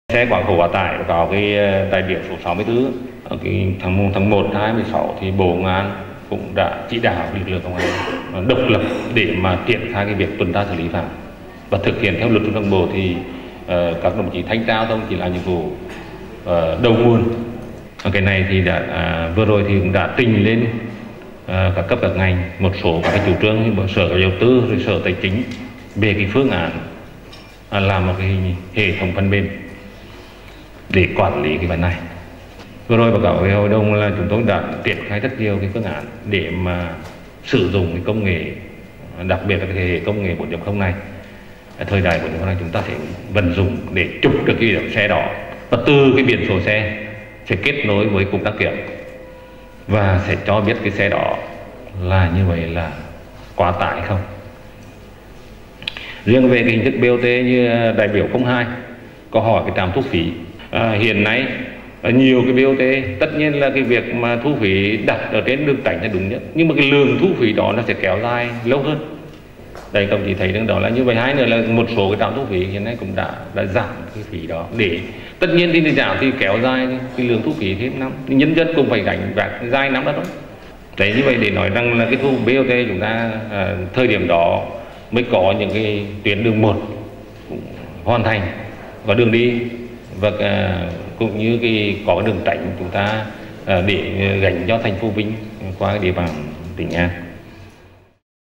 Xe quá khổ quá tải vào cái tại điểm số 64 ở cái tháng 1 năm 2016 thì Bộ Công an cũng đã chỉ đạo lực lượng công an độc lập để mà triển khai cái việc tuần tra xử lý phạm và thực hiện theo luật giao thông bộ thì các đồng chí thanh tra giao thông chỉ là nhiệm vụ đầu nguồn. Cái này thì vừa rồi thì cũng đã trình lên các cấp các ngành một số các cái chủ trương như Sở Đầu tư rồi Sở Tài chính về cái phương án làm một cái hệ thống phần mềm để quản lý cái vấn này. Vừa rồi báo cáo với hội đồng là chúng tôi đã triển khai rất nhiều cái phương án để mà sử dụng cái công nghệ, đặc biệt là cái hệ công nghệ 4.0 này. Thời đại 4.0 này chúng ta sẽ vận dụng để chụp được cái xe đó và từ cái biển số xe sẽ kết nối với cục đăng kiểm và sẽ cho biết cái xe đó là như vậy là quá tải không. Riêng về cái hình thức BOT như đại biểu 02 có hỏi cái trạm thu phí, hiện nay nhiều cái BOT tất nhiên là cái việc mà thu phí đặt ở trên đường tránh là đúng nhất, nhưng mà cái lượng thu phí đó nó sẽ kéo dài lâu hơn. Đây các chị thấy đó là như vậy. Hai nữa là một số cái trạm thu phí hiện nay cũng đã giảm cái phí đó để tất nhiên thì giảm thì kéo dài cái lượng thu phí thêm năm, nhân dân cũng phải gánh vác dài năm đó thôi. Đấy, như vậy để nói rằng là cái thu BOT chúng ta thời điểm đó mới có những cái tuyến đường 1 hoàn thành có đường đi và cũng như có đường tránh chúng ta để gánh cho thành phố Vinh qua cái địa bàn tỉnh Nghệ An.